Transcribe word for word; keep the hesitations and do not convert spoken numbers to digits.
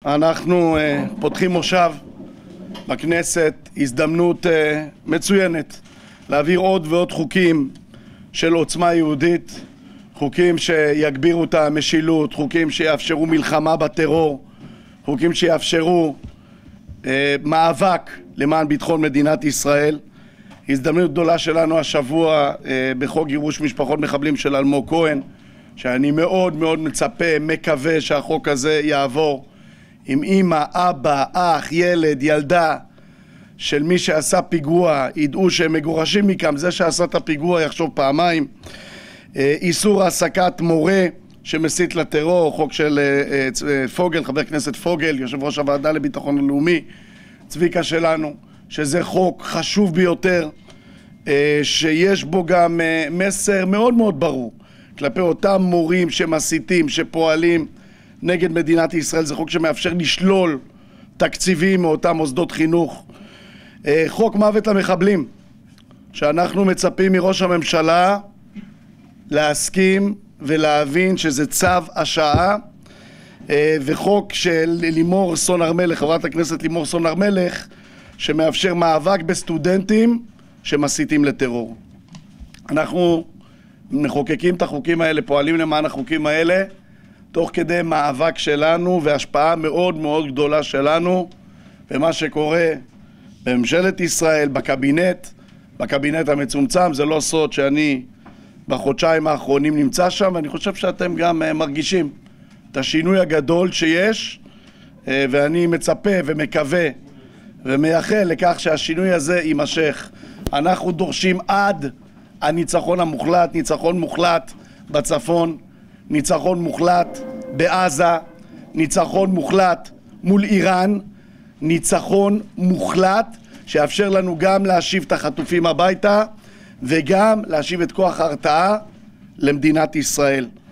אנחנו uh, פותחים מושב בכנסת, הזדמנות uh, מצוינת להעביר עוד ועוד חוקים של עוצמה יהודית, חוקים שיגבירו את המשילות, חוקים שיאפשרו מלחמה בטרור, חוקים שיאפשרו uh, מאבק למען ביטחון מדינת ישראל. הזדמנות גדולה שלנו השבוע uh, בחוק גירוש משפחות מחבלים של אלמוג כהן, שאני מאוד מאוד מצפה, מקווה שהחוק הזה יעבור. עם אמא, אבא, אח, ילד, ילדה של מי שעשה פיגוע, ידעו שהם מגורשים מכאן, זה שעשה את הפיגוע יחשוב פעמיים. איסור העסקת מורה שמסית לטרור, חוק של פוגל, חבר כנסת פוגל, יושב ראש הוועדה לביטחון הלאומי, צביקה שלנו, שזה חוק חשוב ביותר, שיש בו גם מסר מאוד מאוד ברור כלפי אותם מורים שמסיתים, שפועלים נגד מדינת ישראל. זה חוק שמאפשר לשלול תקציבים מאותם מוסדות חינוך. חוק מוות למחבלים, שאנחנו מצפים מראש הממשלה להסכים ולהבין שזה צו השעה, וחוק של לימור סון הר מלך, חברת הכנסת לימור סון הר מלך, שמאפשר מאבק בסטודנטים שמסיתים לטרור. אנחנו מחוקקים את החוקים האלה, פועלים למען החוקים האלה, תוך כדי מאבק שלנו והשפעה מאוד מאוד גדולה שלנו ומה שקורה בממשלת ישראל, בקבינט, בקבינט המצומצם. זה לא סוד שאני בחודשיים האחרונים נמצא שם, ואני חושב שאתם גם מרגישים את השינוי הגדול שיש, ואני מצפה ומקווה ומייחל לכך שהשינוי הזה יימשך. אנחנו דורשים עד הניצחון המוחלט, ניצחון מוחלט בצפון, ניצחון מוחלט בעזה, ניצחון מוחלט מול איראן, ניצחון מוחלט שיאפשר לנו גם להשיב את החטופים הביתה וגם להשיב את כוח ההרתעה למדינת ישראל.